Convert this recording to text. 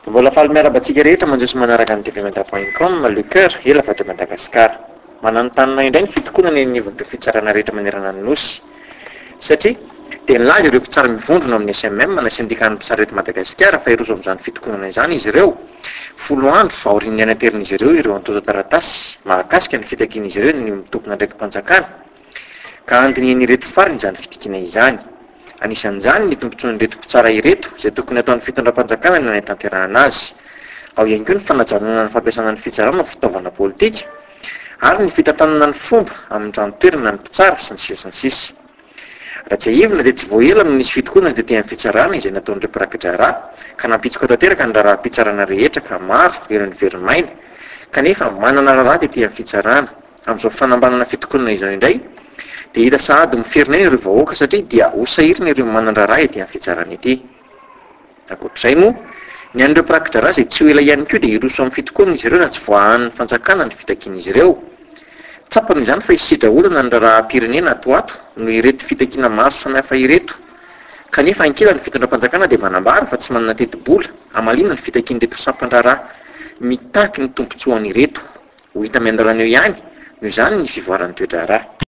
Mbola faly miarabantsika rehetra mandroso manaraka ny tvmedia.com le cœur ela va de Madagasikara. Mananontany indray ny fitokonana ny nivon'ireo fitsarana rehetra manerana ny nosy. Satria dia nilaza ireo mpitsara mivondrona amin'ny SMM na syndicat ny mpitsara eto Madagasikara fa iroso amin'izany fitokonana izany izy ireo. Folo andro aorian'ny anateran'izy ireo antoza taratasy mahakasika ny fitakian'izy ireo ny mitompona ndraiky mpanjakana. Ka andiniany ireto farany izany fitikina izany. Anisan'izany ny tombontsoan'ireto mpitsara ireto izay tokony ataon'ny fitondram-panjakana ny tanterahana azy. Ao ihany koa ny fanajanona ny fampiasana ny fitsarana fitaovana politika ary ny fitantanana ny fomba amin'ny ranotoerana ny mpitsara sy ny sisa sy ny sisa. Raha tsy haivina dia tsy voaela no nisy fitokonana tetỳ amin'ny fitsarana izay nataon'ireo mpirakitra ka nampitsika tanteraka ny raharaham-pitsarana rehetra ka maro ero ny verimaina kanefa manana raharaha tetỳ amin'ny fitsarana. Amin'izao fanambanana fitokonana izao indray dia hita sahady miferinay ireo vahoaka satria dia hosahirina ireo manandraraha etỳ amin'ny fitsarana ety. Ankoatr'izay moa ny an'ireo mpirakitra izay tsy ho ela ihany koa dia hiroso amin'ny fitokonana izy ireo na tsy voahan'ny fanjakana ny fitakian'izy ireo. Tsapany izany fa hisidra olana ny raharaham-pirenena ato no ireto fitakiana maro samihafa ireto. Kanefa ankila ny fitondram-panjakana dia manambara fa tsy manana teti-bola hamalina ny fitakian'ireto sampan-draharaha mitaky ny tombontsoany ireto. Ho hita miandarana eo ihany noho izany ny fivoaran'ny toe-draharaha.